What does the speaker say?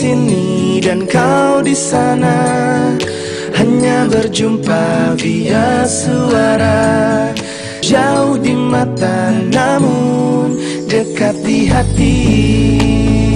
sini dan kau di sana, hanya berjumpa via suara. Jauh di mata namun dekat di hati.